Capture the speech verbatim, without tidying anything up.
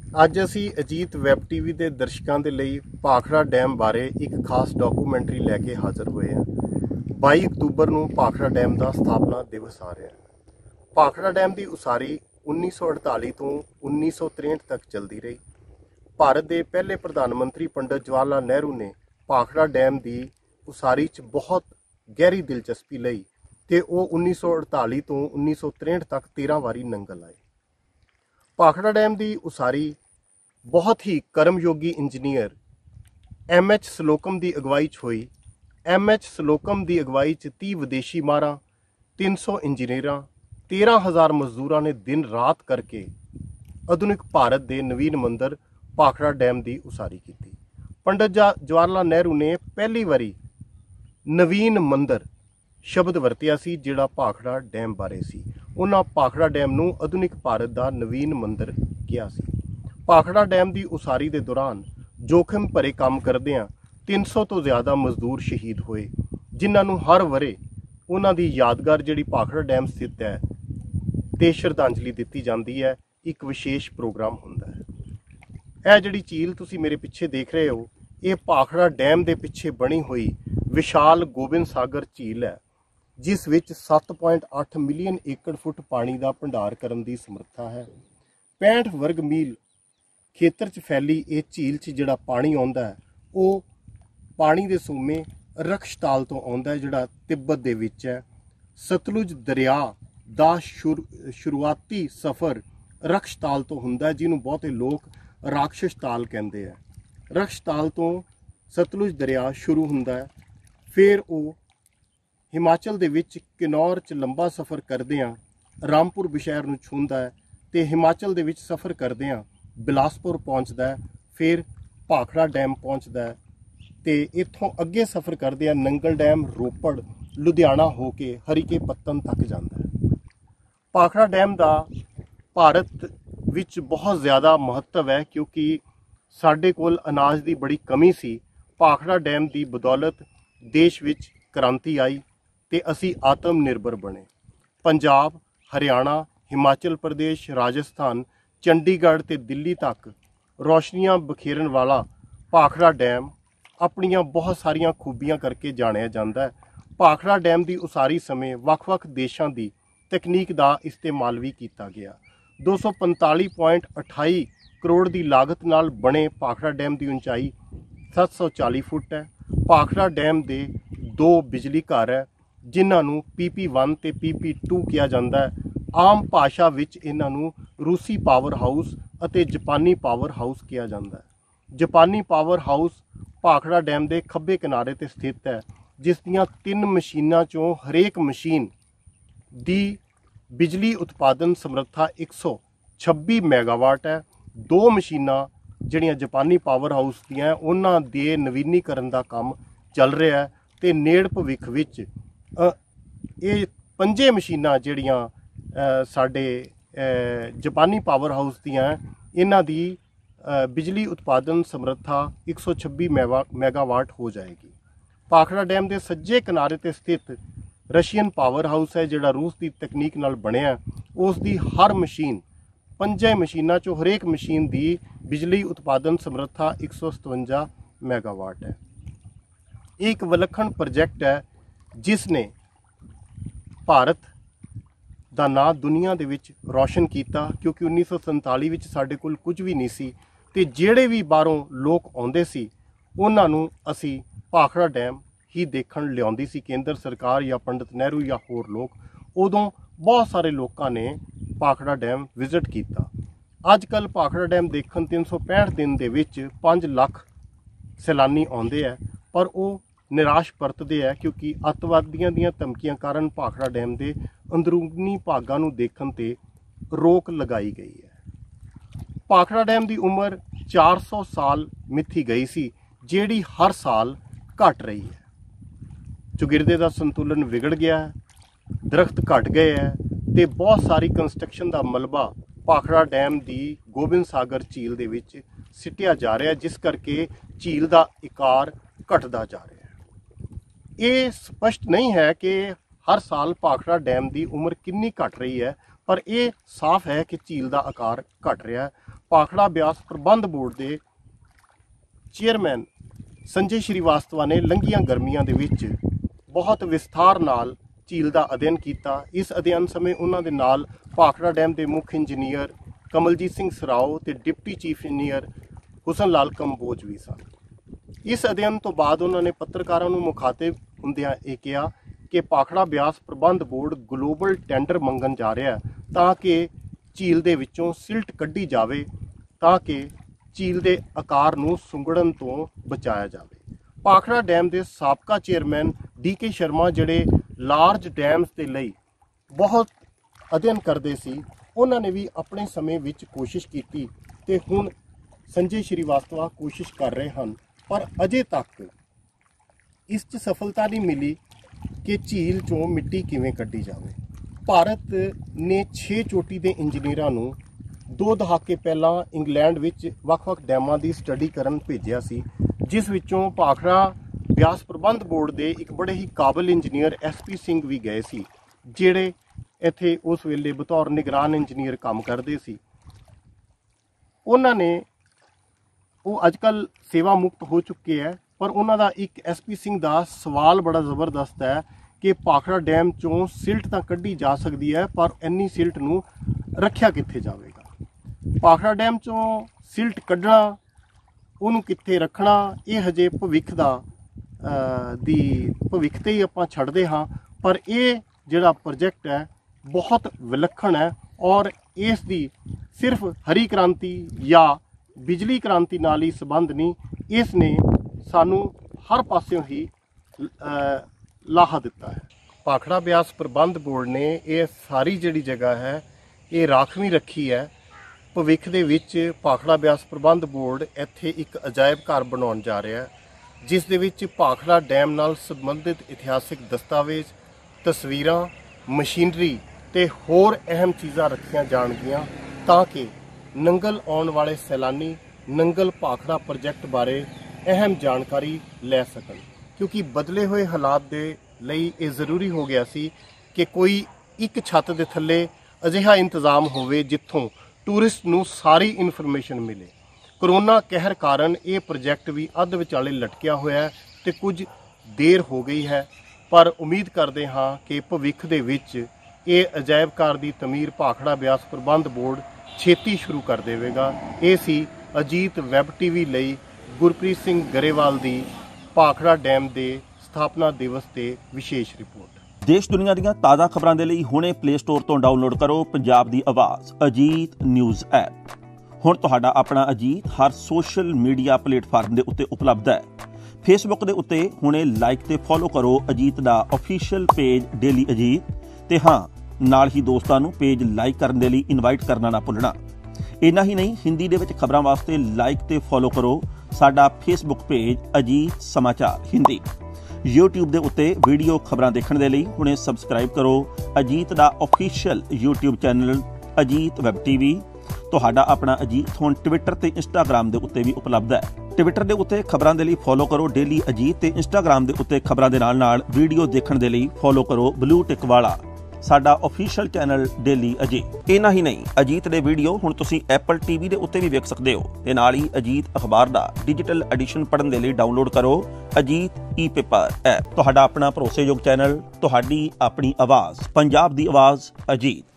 ਅੱਜ ਅਸੀਂ Ajit web TV ਦੇ ਦਰਸ਼ਕਾਂ ਦੇ ਲਈ ਭਾਖੜਾ ਡੈਮ ਬਾਰੇ ਇੱਕ ਖਾਸ ਡਾਕੂਮੈਂਟਰੀ ਲੈ ਕੇ ਹਾਜ਼ਰ ਹੋਏ ਹਾਂ। ਬਾਈ ਅਕਤੂਬਰ ਨੂੰ ਭਾਖੜਾ ਡੈਮ ਦਾ ਸਥਾਪਨਾ ਦਿਵਸ ਆ ਰਿਹਾ ਹੈ। ਭਾਖੜਾ ਡੈਮ ਦੀ ਉਸਾਰੀ ਉੱਨੀ ਸੌ ਅੜਤਾਲੀ ਤੋਂ ਉੱਨੀ ਸੌ ਤਰੇਂਹਠ ਤੱਕ ਚੱਲਦੀ ਰਹੀ। ਭਾਰਤ ਦੇ ਪਹਿਲੇ ਪ੍ਰਧਾਨ ਮੰਤਰੀ ਪੰਡਿਤ ਜਵਾਹਰ ਲਾਲ ਨਹਿਰੂ ਨੇ ਭਾਖੜਾ ਡੈਮ ਦੀ ਉਸਾਰੀ 'ਚ ਬਹੁਤ ਗਹਿਰੀ ਦਿਲਚਸਪੀ ਲਈ ਤੇ ਉਹ ਉੱਨੀ ਸੌ ਅੜਤਾਲੀ ਤੋਂ ਉੱਨੀ ਸੌ ਤਰੇਂਹਠ ਤੱਕ ਤੇਰ੍ਹਾਂ ਵਾਰੀ ਨੰਗਲ ਆਏ। ਭਾਖੜਾ ਡੈਮ ਦੀ ਉਸਾਰੀ ਬਹੁਤ ਹੀ ਕਰਮਯੋਗੀ ਇੰਜੀਨੀਅਰ ਐਮ ਐਚ ਸਲੋਕਮ ਦੀ ਅਗਵਾਈ 'ਚ ਹੋਈ। ਐਮ ਐਚ ਸਲੋਕਮ ਦੀ ਅਗਵਾਈ 'ਚ ਤੀਹ ਵਿਦੇਸ਼ੀ ਮਾਹਰਾਂ, ਤਿੰਨ ਸੌ ਇੰਜੀਨੀਅਰਾਂ, ਤੇਰ੍ਹਾਂ ਹਜ਼ਾਰ ਮਜ਼ਦੂਰਾਂ ਨੇ ਦਿਨ ਰਾਤ ਕਰਕੇ ਆਧੁਨਿਕ ਭਾਰਤ ਦੇ ਨਵੀਨ ਮੰਦਰ ਭਾਖੜਾ ਡੈਮ ਦੀ ਉਸਾਰੀ ਕੀਤੀ। ਪੰਡਿਤ ਜਵਾਹਰ ਲਾਲ ਨਹਿਰੂ ਨੇ ਪਹਿਲੀ ਵਾਰੀ ਨਵੀਨ ਮੰਦਰ ਸ਼ਬਦ ਵਰਤਿਆ ਸੀ, ਜਿਹੜਾ ਭਾਖੜਾ ਡੈਮ ਬਾਰੇ ਸੀ। ਉਹਨਾਂ ਭਾਖੜਾ ਡੈਮ ਨੂੰ ਆਧੁਨਿਕ ਭਾਰਤ ਦਾ ਨਵੀਨ ਮੰਦਰ ਕਿਹਾ ਸੀ। ਭਾਖੜਾ ਡੈਮ ਦੀ ਉਸਾਰੀ ਦੇ ਦੌਰਾਨ ਜੋਖਿਮ ਭਰੇ ਕੰਮ ਕਰਦਿਆਂ ਤਿੰਨ ਸੌ ਤੋਂ ਜ਼ਿਆਦਾ ਮਜ਼ਦੂਰ ਸ਼ਹੀਦ ਹੋਏ, ਜਿਨ੍ਹਾਂ ਨੂੰ ਹਰ ਵਰੇ ਉਹਨਾਂ ਦੀ ਯਾਦਗਾਰ ਜਿਹੜੀ ਭਾਖੜਾ ਡੈਮ ਸਥਿਤ ਹੈ ਤੇ ਸ਼ਰਧਾਂਜਲੀ ਦਿੱਤੀ ਜਾਂਦੀ ਹੈ। ਇੱਕ ਵਿਸ਼ੇਸ਼ ਪ੍ਰੋਗਰਾਮ ਹੁੰਦਾ ਹੈ। ਇਹ ਜਿਹੜੀ ਝੀਲ ਤੁਸੀਂ ਮੇਰੇ ਪਿੱਛੇ ਦੇਖ ਰਹੇ ਹੋ, ਇਹ ਭਾਖੜਾ ਡੈਮ ਦੇ ਪਿੱਛੇ ਬਣੀ ਹੋਈ ਵਿਸ਼ਾਲ ਗੋਬਿੰਦ ਸਾਗਰ ਝੀਲ ਹੈ, ਜਿਸ ਵਿੱਚ ਸੱਤ ਪੁਆਇੰਟ ਅੱਠ ਮਿਲੀਅਨ ਏਕੜ ਫੁੱਟ ਪਾਣੀ ਦਾ ਭੰਡਾਰ ਕਰਨ ਦੀ ਸਮਰੱਥਾ ਹੈ। ਪੈਂਹਠ ਵਰਗ ਮੀਲ ਖੇਤਰ 'ਚ ਫੈਲੀ ਇਹ ਝੀਲ 'ਚ ਜਿਹੜਾ ਪਾਣੀ ਆਉਂਦਾ ਹੈ, ਉਹ ਪਾਣੀ ਦੇ ਸੋਮੇ ਰਖਸ਼ਤਾਲ ਤੋਂ ਆਉਂਦਾ ਹੈ, ਜਿਹੜਾ ਤਿੱਬਤ ਦੇ ਵਿੱਚ ਹੈ। ਸਤਲੁਜ ਦਰਿਆ ਦਾ ਸ਼ੁਰੂ ਸ਼ੁਰੂਆਤੀ ਸਫ਼ਰ ਰਖਸ਼ਤਾਲ ਤੋਂ ਹੁੰਦਾ ਹੈ, ਜਿਹਨੂੰ ਬਹੁਤੇ ਲੋਕ ਰਾਖਸ਼ ਤਾਲ ਕਹਿੰਦੇ ਹੈ। ਰਖਸ਼ਤਾਲ ਤੋਂ ਸਤਲੁਜ ਦਰਿਆ ਸ਼ੁਰੂ ਹੁੰਦਾ ਹੈ, ਫਿਰ ਉਹ ਹਿਮਾਚਲ ਦੇ ਵਿੱਚ ਕਿਨੌਰ 'ਚ ਲੰਬਾ ਸਫ਼ਰ ਕਰਦਿਆਂ ਰਾਮਪੁਰ ਬਸ਼ਹਿਰ ਨੂੰ ਛੂੰਹਦਾ ਹੈ ਤੇ ਹਿਮਾਚਲ ਦੇ ਵਿੱਚ ਸਫ਼ਰ ਕਰਦਿਆਂ ਬਿਲਾਸਪੁਰ ਪਹੁੰਚਦਾ ਹੈ, ਫਿਰ ਭਾਖੜਾ ਡੈਮ ਪਹੁੰਚਦਾ ਹੈ ਤੇ ਇੱਥੋਂ ਅੱਗੇ ਸਫ਼ਰ ਕਰਦਿਆਂ ਨੰਗਲ ਡੈਮ, ਰੋਪੜ, ਲੁਧਿਆਣਾ ਹੋ ਕੇ ਹਰੀਕੇ ਪੱਤਨ ਤੱਕ ਜਾਂਦਾ ਹੈ। ਭਾਖੜਾ ਡੈਮ ਦਾ ਭਾਰਤ ਵਿੱਚ ਬਹੁਤ ਜ਼ਿਆਦਾ ਮਹੱਤਵ ਹੈ, ਕਿਉਂਕਿ ਸਾਡੇ ਕੋਲ ਅਨਾਜ ਦੀ ਬੜੀ ਕਮੀ ਸੀ। ਭਾਖੜਾ ਡੈਮ ਦੀ ਬਦੌਲਤ ਦੇਸ਼ ਵਿੱਚ ਕ੍ਰਾਂਤੀ ਆਈ ਤੇ ਅਸੀਂ ਆਤਮ ਨਿਰਭਰ ਬਣੇ। ਪੰਜਾਬ, ਹਰਿਆਣਾ, ਹਿਮਾਚਲ ਪ੍ਰਦੇਸ਼, ਰਾਜਸਥਾਨ, ਚੰਡੀਗੜ੍ਹ ਤੇ ਦਿੱਲੀ ਤੱਕ ਰੌਸ਼ਨੀਆਂ ਬਖੇਰਨ ਵਾਲਾ ਭਾਖੜਾ ਡੈਮ ਆਪਣੀਆਂ ਬਹੁਤ ਸਾਰੀਆਂ ਖੂਬੀਆਂ ਕਰਕੇ ਜਾਣਿਆ ਜਾਂਦਾ ਹੈ। ਭਾਖੜਾ ਡੈਮ ਦੀ ਉਸਾਰੀ ਸਮੇਂ ਵੱਖ-ਵੱਖ ਦੇਸ਼ਾਂ ਦੀ ਤਕਨੀਕ ਦਾ ਇਸਤੇਮਾਲ ਵੀ ਕੀਤਾ ਗਿਆ। ਦੋ ਸੌ ਪੰਤਾਲੀ ਪੁਆਇੰਟ ਅਠਾਈ ਕਰੋੜ ਦੀ ਲਾਗਤ ਨਾਲ ਬਣੇ ਭਾਖੜਾ ਡੈਮ ਦੀ ਉਚਾਈ ਸੱਤ ਸੌ ਚਾਲੀ ਫੁੱਟ ਹੈ। ਭਾਖੜਾ ਡੈਮ ਦੇ ਦੋ ਬਿਜਲੀ ਘਰ ਹੈ, ਜਿਨ੍ਹਾਂ ਨੂੰ ਪੀ ਪੀ ਵਨ ਤੇ ਪੀ ਪੀ ਟੂ ਕਿਹਾ ਜਾਂਦਾ ਹੈ। ਆਮ ਭਾਸ਼ਾ ਵਿੱਚ ਇਹਨਾਂ ਨੂੰ ਰੂਸੀ ਪਾਵਰ ਹਾਊਸ ਅਤੇ ਜਾਪਾਨੀ ਪਾਵਰ ਹਾਊਸ ਕਿਹਾ ਜਾਂਦਾ ਹੈ। ਜਾਪਾਨੀ ਪਾਵਰ ਹਾਊਸ ਭਾਖੜਾ ਡੈਮ ਦੇ ਖੱਬੇ ਕਿਨਾਰੇ ਤੇ ਸਥਿਤ ਹੈ, ਜਿਸ ਦੀਆਂ ਤਿੰਨ ਮਸ਼ੀਨਾਂ 'ਚੋਂ ਹਰੇਕ ਮਸ਼ੀਨ ਦੀ ਬਿਜਲੀ ਉਤਪਾਦਨ ਸਮਰੱਥਾ ਇੱਕ ਸੌ ਛੱਬੀ ਮੈਗਾਵਾਟ ਹੈ। ਦੋ ਮਸ਼ੀਨਾਂ ਜਿਹੜੀਆਂ ਜਾਪਾਨੀ ਪਾਵਰ ਹਾਊਸ ਦੀਆਂ, ਉਹਨਾਂ ਦੇ ਨਵੀਨੀਕਰਨ ਦਾ ਕੰਮ ਚੱਲ ਰਿਹਾ ਹੈ ਤੇ ਨੇੜ ਭਵਿੱਖ ਵਿੱਚ ਇਹ ਪੰਜੇ ਮਸ਼ੀਨਾਂ ਜਿਹੜੀਆਂ ਸਾਡੇ ਜਾਪਾਨੀ ਪਾਵਰ ਹਾਊਸ ਦੀਆਂ, ਇਹਨਾਂ ਦੀ ਬਿਜਲੀ ਉਤਪਾਦਨ ਸਮਰੱਥਾ ਇੱਕ ਸੌ ਛੱਬੀ ਮੈਗਾਵਾਟ ਹੋ ਜਾਏਗੀ। ਭਾਖੜਾ ਡੈਮ ਦੇ ਸੱਜੇ ਕਿਨਾਰੇ 'ਤੇ ਸਥਿਤ ਰਸ਼ੀਅਨ ਪਾਵਰ ਹਾਊਸ ਹੈ, ਜਿਹੜਾ ਰੂਸ ਦੀ ਤਕਨੀਕ ਨਾਲ ਬਣਿਆ। ਉਸ ਦੀ ਹਰ ਮਸ਼ੀਨ, ਪੰਜੇ ਮਸ਼ੀਨਾਂ 'ਚੋਂ ਹਰੇਕ ਮਸ਼ੀਨ ਦੀ ਬਿਜਲੀ ਉਤਪਾਦਨ ਸਮਰੱਥਾ ਇੱਕ ਸੌ ਸਤਵੰਜਾ ਮੈਗਾਵਾਟ ਹੈ। ਇਹ ਇੱਕ ਵਿਲੱਖਣ ਪ੍ਰੋਜੈਕਟ ਹੈ, ਜਿਸ ਨੇ ਭਾਰਤ ਦਾ ਨਾਂ ਦੁਨੀਆ ਦੇ ਵਿੱਚ ਰੌਸ਼ਨ ਕੀਤਾ, ਕਿਉਂਕਿ ਉੱਨੀ ਸੌ ਸੰਤਾਲੀ ਵਿੱਚ ਸਾਡੇ ਕੋਲ ਕੁਝ ਵੀ ਨਹੀਂ ਸੀ ਤੇ ਜਿਹੜੇ ਵੀ ਬਾਹਰੋਂ ਲੋਕ ਆਉਂਦੇ ਸੀ, ਉਹਨਾਂ ਨੂੰ ਅਸੀਂ ਭਾਖੜਾ ਡੈਮ ਹੀ ਦੇਖਣ ਲਿਆਉਂਦੀ ਸੀ ਕੇਂਦਰ ਸਰਕਾਰ ਜਾਂ ਪੰਡਿਤ ਨਹਿਰੂ ਜਾਂ ਹੋਰ ਲੋਕ। ਉਦੋਂ ਬਹੁਤ ਸਾਰੇ ਲੋਕਾਂ ਨੇ ਭਾਖੜਾ ਡੈਮ ਵਿਜ਼ਿਟ ਕੀਤਾ। ਅੱਜ ਕੱਲ੍ਹ ਭਾਖੜਾ ਡੈਮ ਦੇਖਣ ਤਿੰਨ ਸੌ ਪੈਂਹਠ ਦਿਨ ਦੇ ਵਿੱਚ ਪੰਜ ਲੱਖ ਸੈਲਾਨੀ ਆਉਂਦੇ ਹੈ, ਪਰ ਉਹ ਨਿਰਾਸ਼ ਪਰਤਦੇ ਹੈ, ਕਿਉਂਕਿ ਅੱਤਵਾਦੀਆਂ ਦੀਆਂ ਧਮਕੀਆਂ ਕਾਰਨ ਭਾਖੜਾ ਡੈਮ ਦੇ ਅੰਦਰੂਨੀ ਭਾਗਾਂ ਨੂੰ ਦੇਖਣ ਤੇ ਰੋਕ ਲਗਾਈ ਗਈ ਹੈ। ਭਾਖੜਾ ਡੈਮ ਦੀ ਉਮਰ ਚਾਰ ਸੌ ਸਾਲ ਮਿਥੀ ਗਈ ਸੀ, ਜਿਹੜੀ ਹਰ ਸਾਲ ਘਟ ਰਹੀ ਹੈ। ਚੁਗਿਰਦੇ ਦਾ ਸੰਤੁਲਨ ਵਿਗੜ ਗਿਆ ਹੈ, ਦਰਖਤ ਘਟ ਗਏ ਹੈ ਤੇ ਬਹੁਤ ਸਾਰੀ ਕੰਸਟਰਕਸ਼ਨ ਦਾ ਮਲਬਾ ਭਾਖੜਾ ਡੈਮ ਦੀ ਗੋਬਿੰਦ ਸਾਗਰ ਝੀਲ ਦੇ ਵਿੱਚ ਸਿੱਟਿਆ ਜਾ ਰਿਹਾ, ਜਿਸ ਕਰਕੇ ਝੀਲ ਦਾ ਆਕਾਰ ਘਟਦਾ ਜਾ ਰਿਹਾ ਹੈ। ਇਹ ਸਪਸ਼ਟ ਨਹੀਂ ਹੈ ਕਿ ਹਰ ਸਾਲ ਭਾਖੜਾ ਡੈਮ ਦੀ ਉਮਰ ਕਿੰਨੀ ਘਟ ਰਹੀ ਹੈ, ਪਰ ਇਹ ਸਾਫ਼ ਹੈ ਕਿ ਝੀਲ ਦਾ ਆਕਾਰ ਘਟ ਰਿਹਾ ਹੈ। ਭਾਖੜਾ ਬਿਆਸ ਪ੍ਰਬੰਧ ਬੋਰਡ ਦੇ ਚੇਅਰਮੈਨ ਸੰਜੇ ਸ਼੍ਰੀਵਾਸਤਵਾ ਨੇ ਲੰਘੀਆਂ ਗਰਮੀਆਂ ਦੇ ਵਿੱਚ ਬਹੁਤ ਵਿਸਥਾਰ ਨਾਲ ਝੀਲ ਦਾ ਅਧਿਐਨ ਕੀਤਾ। ਇਸ ਅਧਿਐਨ ਸਮੇਂ ਉਹਨਾਂ ਦੇ ਨਾਲ ਭਾਖੜਾ ਡੈਮ ਦੇ ਮੁੱਖ ਇੰਜੀਨੀਅਰ ਕਮਲਜੀਤ ਸਿੰਘ ਸਰਾਓ ਤੇ deputy chief engineer Husan Lal Kamboj ਵੀ ਸਨ। ਇਸ ਅਧਿਐਨ ਤੋਂ ਬਾਅਦ ਉਹਨਾਂ ਨੇ ਪੱਤਰਕਾਰਾਂ ਨੂੰ ਮੁਖਾਤਿਬ ਹੁੰਦਿਆਂ ਇਹ ਕਿਹਾ ਕਿ ਭਾਖੜਾ ਬਿਆਸ ਪ੍ਰਬੰਧ ਬੋਰਡ ਗਲੋਬਲ ਟੈਂਡਰ ਮੰਗਣ ਜਾ ਰਿਹਾ ਤਾਂ ਕਿ ਝੀਲ ਦੇ ਵਿੱਚੋਂ ਸਿਲਟ ਕੱਢੀ ਜਾਵੇ ਤਾਂ ਕਿ ਝੀਲ ਦੇ ਆਕਾਰ ਨੂੰ ਸੁੰਗੜਨ ਤੋਂ ਬਚਾਇਆ ਜਾਵੇ। ਭਾਖੜਾ ਡੈਮ ਦੇ ਸਾਬਕਾ ਚੇਅਰਮੈਨ ਡੀ ਕੇ ਸ਼ਰਮਾ ਜਿਹੜੇ ਲਾਰਜ ਡੈਮਸ ਦੇ ਲਈ ਬਹੁਤ ਅਧਿਐਨ ਕਰਦੇ ਸੀ, ਉਹਨਾਂ ਨੇ ਵੀ ਆਪਣੇ ਸਮੇਂ ਵਿੱਚ ਕੋਸ਼ਿਸ਼ ਕੀਤੀ ਤੇ ਹੁਣ ਸੰਜੇ ਸ਼੍ਰੀਵਾਸਤਵਾ ਕੋਸ਼ਿਸ਼ ਕਰ ਰਹੇ ਹਨ, ਪਰ ਅਜੇ ਤੱਕ ਇਸ 'ਚ ਸਫਲਤਾ ਨਹੀਂ ਮਿਲੀ ਕਿ ਝੀਲ 'ਚੋਂ ਮਿੱਟੀ ਕਿਵੇਂ ਕੱਢੀ ਜਾਵੇ। ਭਾਰਤ ਨੇ ਛੇ ਚੋਟੀ ਦੇ ਇੰਜੀਨੀਅਰਾਂ ਨੂੰ ਦੋ ਦਹਾਕੇ ਪਹਿਲਾਂ ਇੰਗਲੈਂਡ ਵਿੱਚ ਵੱਖ-ਵੱਖ ਡੈਮਾਂ ਦੀ ਸਟੱਡੀ ਕਰਨ ਭੇਜਿਆ ਸੀ, ਜਿਸ ਵਿੱਚੋਂ ਭਾਖੜਾ ਬਿਆਸ ਪ੍ਰਬੰਧ ਬੋਰਡ ਦੇ ਇੱਕ ਬੜੇ ਹੀ ਕਾਬਲ ਇੰਜੀਨੀਅਰ ਐਸ ਪੀ ਸਿੰਘ ਵੀ ਗਏ ਸੀ, ਜਿਹੜੇ ਇੱਥੇ ਉਸ ਵੇਲੇ ਬਤੌਰ ਨਿਗਰਾਨ ਇੰਜੀਨੀਅਰ ਕੰਮ ਕਰਦੇ ਸੀ। ਉਹਨਾਂ ਨੇ ਉਹ ਅੱਜ ਕੱਲ੍ਹ ਸੇਵਾ ਮੁਕਤ ਹੋ ਚੁੱਕੇ ਹੈ, ਪਰ ਉਹਨਾਂ ਦਾ ਇੱਕ ਐਸ ਪੀ ਸਿੰਘ ਦਾ ਸਵਾਲ ਬੜਾ ਜ਼ਬਰਦਸਤ ਹੈ ਕਿ ਭਾਖੜਾ ਡੈਮ 'ਚੋਂ ਸਿਲਟ ਤਾਂ ਕੱਢੀ ਜਾ ਸਕਦੀ ਹੈ, ਪਰ ਇੰਨੀ ਸਿਲਟ ਨੂੰ ਰੱਖਿਆ ਕਿੱਥੇ ਜਾਵੇਗਾ। ਭਾਖੜਾ ਡੈਮ 'ਚੋਂ ਸਿਲਟ ਕੱਢਣਾ, ਉਹਨੂੰ ਕਿੱਥੇ ਰੱਖਣਾ, ਇਹ ਹਜੇ ਭਵਿੱਖ ਦਾ ਦੀ ਭਵਿੱਖ 'ਤੇ ਹੀ ਆਪਾਂ ਛੱਡਦੇ ਹਾਂ, ਪਰ ਇਹ ਜਿਹੜਾ ਪ੍ਰੋਜੈਕਟ ਹੈ ਬਹੁਤ ਵਿਲੱਖਣ ਹੈ ਔਰ ਇਸ ਦੀ ਸਿਰਫ ਹਰੀ ਕ੍ਰਾਂਤੀ ਜਾਂ ਬਿਜਲੀ ਕ੍ਰਾਂਤੀ ਨਾਲ ਹੀ ਸੰਬੰਧ ਨਹੀਂ, ਇਸ ਨੇ ਸਾਨੂੰ ਹਰ ਪਾਸਿਓਂ ਹੀ ਲਾਹਾ ਦਿੱਤਾ ਹੈ। ਭਾਖੜਾ ਬਿਆਸ ਪ੍ਰਬੰਧ ਬੋਰਡ ਨੇ ਇਹ ਸਾਰੀ ਜਿਹੜੀ ਜਗ੍ਹਾ ਹੈ ਇਹ ਰਾਖਵੀਂ ਰੱਖੀ ਹੈ। ਭਵਿੱਖ ਦੇ ਵਿੱਚ ਭਾਖੜਾ ਬਿਆਸ ਪ੍ਰਬੰਧ ਬੋਰਡ ਇੱਥੇ ਇੱਕ ਅਜਾਇਬ ਘਰ ਬਣਾਉਣ ਜਾ ਰਿਹਾ ਹੈ, ਜਿਸ ਦੇ ਵਿੱਚ ਭਾਖੜਾ ਡੈਮ ਨਾਲ ਸੰਬੰਧਿਤ ਇਤਿਹਾਸਿਕ ਦਸਤਾਵੇਜ਼, ਤਸਵੀਰਾਂ, ਮਸ਼ੀਨਰੀ ਤੇ ਹੋਰ ਅਹਿਮ ਚੀਜ਼ਾਂ ਰੱਖੀਆਂ ਜਾਣਗੀਆਂ ਤਾਂ ਕਿ ਨੰਗਲ ਆਉਣ ਵਾਲੇ ਸੈਲਾਨੀ ਨੰਗਲ ਭਾਖੜਾ ਪ੍ਰੋਜੈਕਟ ਬਾਰੇ ਅਹਿਮ ਜਾਣਕਾਰੀ ਲੈ ਸਕਣ, ਕਿਉਂਕਿ ਬਦਲੇ ਹੋਏ ਹਾਲਾਤ ਦੇ ਲਈ ਇਹ ਜ਼ਰੂਰੀ ਹੋ ਗਿਆ ਸੀ ਕਿ ਕੋਈ ਇੱਕ ਛੱਤ ਦੇ ਥੱਲੇ ਅਜਿਹਾ ਇੰਤਜ਼ਾਮ ਹੋਵੇ ਜਿੱਥੋਂ ਟੂਰਿਸਟ ਨੂੰ ਸਾਰੀ ਇਨਫੋਰਮੇਸ਼ਨ ਮਿਲੇ। ਕਰੋਨਾ ਕਹਿਰ ਕਾਰਨ ਇਹ ਪ੍ਰੋਜੈਕਟ ਵੀ ਅੱਧ ਵਿਚਾਲੇ ਲਟਕਿਆ ਹੋਇਆ ਹੈ ਤੇ ਕੁਝ ਦੇਰ ਹੋ ਗਈ ਹੈ, ਪਰ ਉਮੀਦ ਕਰਦੇ ਹਾਂ ਕਿ ਭਵਿੱਖ ਦੇ ਵਿੱਚ ਇਹ ਅਜਾਇਬ ਘਰ ਦੀ ਤਮੀਰ ਭਾਖੜਾ ਬਿਆਸ ਪ੍ਰਬੰਧ ਬੋਰਡ ਛੇਤੀ ਸ਼ੁਰੂ ਕਰ ਦੇਵੇਗਾ। ਇਹ ਸੀ ਅਜੀਤ ਵੈਬ ਟੀਵੀ ਲਈ ਗੁਰਪ੍ਰੀਤ ਸਿੰਘ ਗਰੇਵਾਲ ਦੀ ਭਾਖੜਾ ਡੈਮ ਦੇ ਸਥਾਪਨਾ ਦਿਵਸ ਤੇ ਵਿਸ਼ੇਸ਼ ਰਿਪੋਰਟ। ਦੇਸ਼ ਦੁਨੀਆ ਦੀਆਂ ਤਾਜ਼ਾ ਖਬਰਾਂ ਦੇ ਲਈ ਹੁਣੇ ਪਲੇ ਸਟੋਰ ਤੋਂ ਡਾਊਨਲੋਡ ਕਰੋ ਪੰਜਾਬ ਦੀ ਆਵਾਜ਼ ਅਜੀਤ ਨਿਊਜ਼ ਐਪ। ਹੁਣ ਤੁਹਾਡਾ ਆਪਣਾ ਅਜੀਤ ਹਰ ਸੋਸ਼ਲ ਮੀਡੀਆ ਪਲੇਟਫਾਰਮ ਦੇ ਉੱਤੇ ਉਪਲਬਧ ਹੈ। ਫੇਸਬੁੱਕ ਦੇ ਉੱਤੇ ਹੁਣੇ ਲਾਈਕ ਤੇ ਫੋਲੋ ਕਰੋ ਅਜੀਤ ਦਾ ਅਫੀਸ਼ੀਅਲ ਪੇਜ ਡੇਲੀ ਅਜੀਤ, ਤੇ ਹਾਂ ਨਾਲ ਹੀ ਦੋਸਤਾਂ ਨੂੰ ਪੇਜ ਲਾਈਕ ਕਰਨ ਦੇ ਲਈ ਇਨਵਾਈਟ ਕਰਨਾ ਨਾ ਭੁੱਲਣਾ। ਇੰਨਾ ਹੀ ਨਹੀਂ, ਹਿੰਦੀ ਦੇ ਵਿੱਚ ਖਬਰਾਂ ਵਾਸਤੇ ਲਾਈਕ ਤੇ ਫੋਲੋ ਕਰੋ ਸਾਡਾ ਫੇਸਬੁੱਕ ਪੇਜ ਅਜੀਤ ਸਮਾਚਾਰ ਹਿੰਦੀ। YouTube ਦੇ ਉੱਤੇ ਵੀਡੀਓ ਖਬਰਾਂ ਦੇਖਣ ਦੇ ਲਈ ਹੁਣੇ ਸਬਸਕ੍ਰਾਈਬ ਕਰੋ ਅਜੀਤ ਦਾ official YouTube channel Ajit web TV. ਤੁਹਾਡਾ ਆਪਣਾ ਅਜੀਤ ਹੁਣ ਟਵਿੱਟਰ ਤੇ ਇੰਸਟਾਗ੍ਰਾਮ ਦੇ ਉੱਤੇ ਵੀ ਉਪਲਬਧ ਹੈ। ਟਵਿੱਟਰ ਦੇ ਉੱਤੇ ਖਬਰਾਂ ਦੇ ਲਈ ਫੋਲੋ ਕਰੋ ਡੇਲੀ ਅਜੀਤ ਤੇ ਇੰਸਟਾਗ੍ਰਾਮ ਦੇ ਉੱਤੇ ਖਬਰਾਂ ਦੇ ਨਾਲ ਨਾਲ ਵੀਡੀਓ ਦੇਖਣ ਦੇ ਲਈ ਫੋਲੋ ਕਰੋ ਬਲੂ ਟਿਕ ਵਾਲਾ ਸਾਡਾ ਅਫੀਸ਼ੀਅਲ ਚੈਨਲ ਡੇਲੀ ਅਜੀਤ। ਇੰਨਾ ਹੀ ਨਹੀਂ, ਅਜੀਤ ਦੇ ਵੀਡੀਓ ਹੁਣ ਤੁਸੀਂ ਐਪਲ ਟੀਵੀ ਦੇ ਉੱਤੇ ਵੀ ਵੇਖ ਸਕਦੇ ਹੋ ਤੇ ਨਾਲ ਹੀ ਅਜੀਤ ਅਖਬਾਰ ਦਾ ਡਿਜੀਟਲ ਐਡੀਸ਼ਨ ਪੜ੍ਹਨ ਦੇ ਲਈ ਡਾਊਨਲੋਡ ਕਰੋ ਅਜੀਤ ਈ ਪੇਪਰ ਐਪ। ਤੁਹਾਡਾ ਆਪਣਾ ਭਰੋਸੇਯੋਗ ਚੈਨਲ, ਤੁਹਾਡੀ ਆਪਣੀ ਆਵਾਜ਼, ਪੰਜਾਬ ਦੀ ਆਵਾਜ਼ ਅਜੀਤ।